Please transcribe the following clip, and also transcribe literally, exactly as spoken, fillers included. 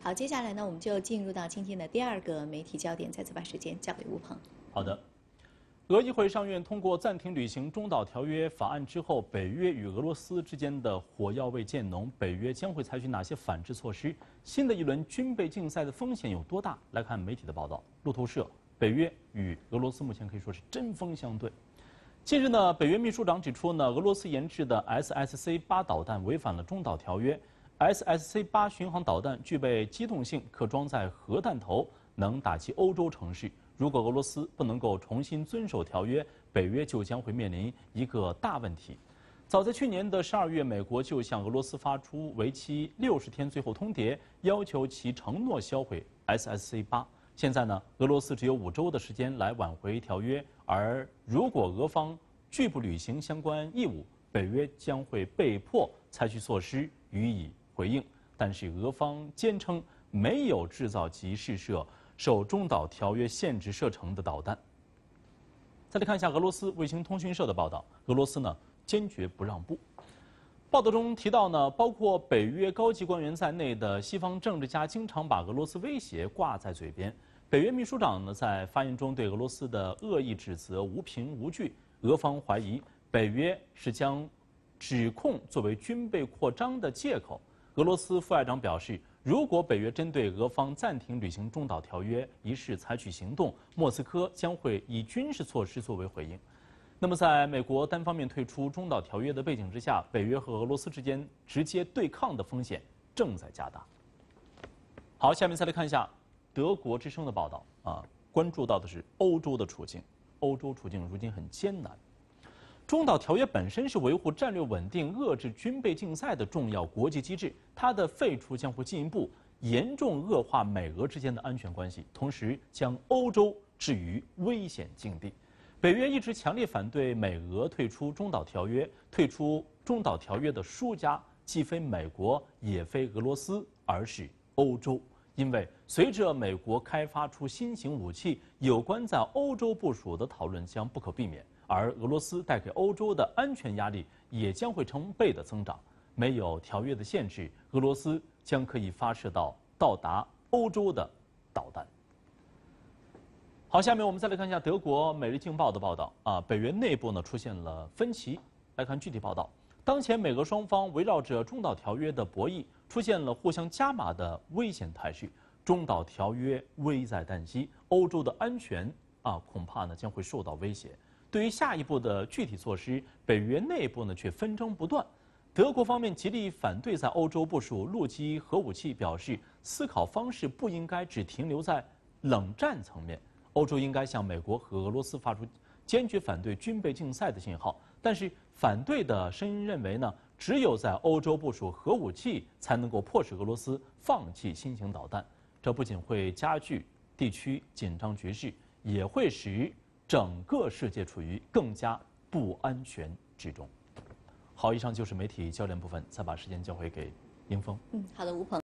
好，接下来呢，我们就进入到今天的第二个媒体焦点，再次把时间交给吴鹏。 好的。俄议会上院通过暂停履行中导条约法案之后，北约与俄罗斯之间的火药味渐浓，北约将会采取哪些反制措施？新的一轮军备竞赛的风险有多大？来看媒体的报道。路透社，北约与俄罗斯目前可以说是针锋相对。近日呢，北约秘书长指出呢，俄罗斯研制的 S S C 八导弹违反了中导条约。S S C 八巡航导弹具备机动性，可装载核弹头，能打击欧洲城市。如果俄罗斯不能够重新遵守条约，北约就将会面临一个大问题。早在去年的十二月，美国就向俄罗斯发出为期六十天最后通牒，要求其承诺销毁 S S C 八。现在呢，俄罗斯只有五周的时间来挽回条约，而如果俄方拒不履行相关义务，北约将会被迫采取措施予以回应。但是俄方坚称没有制造及试射受中导条约限制射程的导弹。再来看一下俄罗斯卫星通讯社的报道，俄罗斯呢坚决不让步。报道中提到呢，包括北约高级官员在内的西方政治家经常把俄罗斯威胁挂在嘴边。北约秘书长呢在发言中对俄罗斯的恶意指责无凭无据，俄方怀疑北约是将指控作为军备扩张的借口。俄罗斯副外长表示，如果北约针对俄方暂停履行中导条约一事采取行动，莫斯科将会以军事措施作为回应。那么，在美国单方面退出中导条约的背景之下，北约和俄罗斯之间直接对抗的风险正在加大。好，下面再来看一下德国之声的报道啊，关注到的是欧洲的处境。欧洲处境如今很艰难。中导条约本身是维护战略稳定、遏制军备竞赛的重要国际机制，它的废除将会进一步严重恶化美俄之间的安全关系，同时将欧洲置于危险境地。北约一直强烈反对美俄退出中导条约，退出中导条约的输家既非美国，也非俄罗斯，而是欧洲。因为随着美国开发出新型武器，有关在欧洲部署的讨论将不可避免。而俄罗斯带给欧洲的安全压力也将会成倍的增长。没有条约的限制，俄罗斯将可以发射到到达欧洲的导弹。好，下面我们再来看一下德国《每日镜报》的报道啊，北约内部呢出现了分歧。来看具体报道，当前美俄双方围绕着中导条约的博弈，出现了互相加码的危险态势。中导条约危在旦夕，欧洲的安全啊恐怕呢将会受到威胁。对于下一步的具体措施，北约内部呢却纷争不断。德国方面极力反对在欧洲部署陆基核武器，表示思考方式不应该只停留在冷战层面。欧洲应该向美国和俄罗斯发出坚决反对军备竞赛的信号。但是反对的声音认为呢，只有在欧洲部署核武器，才能够迫使俄罗斯放弃新型导弹。这不仅会加剧地区紧张局势，也会使整个世界处于更加不安全之中。好，以上就是媒体焦点部分，再把时间交回给英峰。 嗯，好的，吴鹏。